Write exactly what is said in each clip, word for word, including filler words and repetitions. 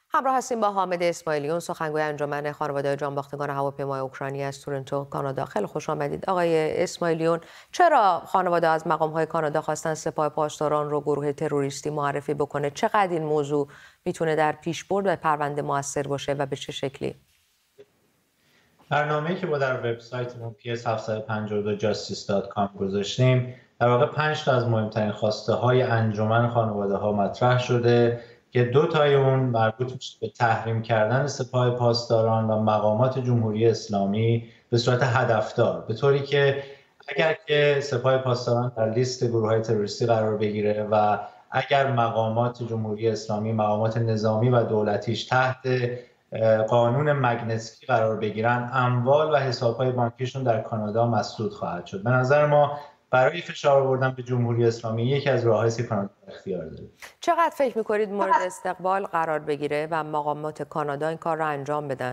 همراه هستیم با حامد اسماعیلیون، سخنگوی انجمن خانواده جانباختگان هواپیمای اوکراینی از تورنتو، کانادا. خیلی خوش آمدید آقای اسماعیلیون. چرا خانواده از مقام‌های کانادا خواستن سپاه پاسداران رو گروه تروریستی معرفی بکنه؟ چقدر این موضوع میتونه در پیشبرد و پرونده موثر باشه و به چه شکلی؟ برنامه‌ای که با در وبسایتمون پی اس هفت پنج دو جاستیس دات کام گذاشتیم در واقع پنج تا از مهمترین خواسته های انجمن خانواده ها مطرح شده که دو تای اون مربوط میشه به تحریم کردن سپاه پاسداران و مقامات جمهوری اسلامی به صورت هدفدار، به طوری که اگر که سپاه پاسداران در لیست گروه‌های تروریستی قرار بگیره و اگر مقامات جمهوری اسلامی، مقامات نظامی و دولتیش تحت قانون مگنتسکی قرار بگیرن، اموال و حساب‌های بانکیشون در کانادا مسدود خواهد شد. به نظر ما برای فشار آوردن به جمهوری اسلامی یکی از راه‌هایی که کانادا اختیار داره. چقدر فکر می‌کنید مورد استقبال قرار بگیره و مقامات کانادا این کار رو انجام بدن؟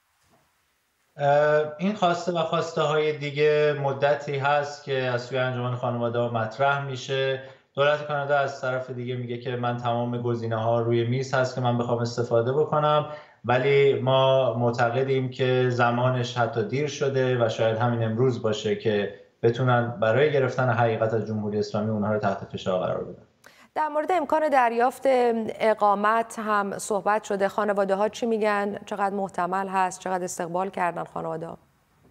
این خواسته و خواسته های دیگه مدتی هست که از سوی انجمن خانواده ها مطرح میشه. دولت کانادا از طرف دیگه میگه که من تمام گزینه ها روی میز هست که من بخوام استفاده بکنم، ولی ما معتقدیم که زمانش حتی دیر شده و شاید همین امروز باشه که بتونن برای گرفتن حقیقت از جمهوری اسلامی اونها رو تحت فشار قرار بدن. در مورد امکان دریافت اقامت هم صحبت شده. خانواده ها چی میگن؟ چقدر محتمل هست؟ چقدر استقبال کردن خانواده ها؟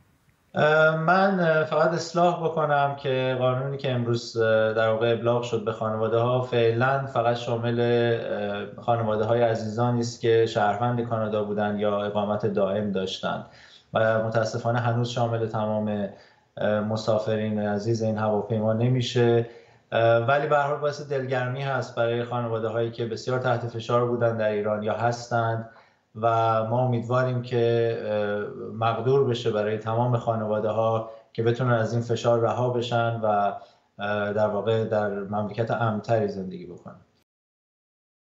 من فقط اصلاح بکنم که قانونی که امروز در واقع ابلاغ شد به خانواده ها فعلا فقط شامل خانواده های عزیزانی است که شهروند کانادا بودند یا اقامت دائم داشتند و متاسفانه هنوز شامل تمام مسافرین عزیز این هواپیما نمیشه، ولی به هر حال باعث دلگرمی هست برای خانواده هایی که بسیار تحت فشار بودند در ایران یا هستند و ما امیدواریم که مقدور بشه برای تمام خانواده ها که بتونن از این فشار رها بشن و در واقع در مملکت امن‌تری زندگی بکنن.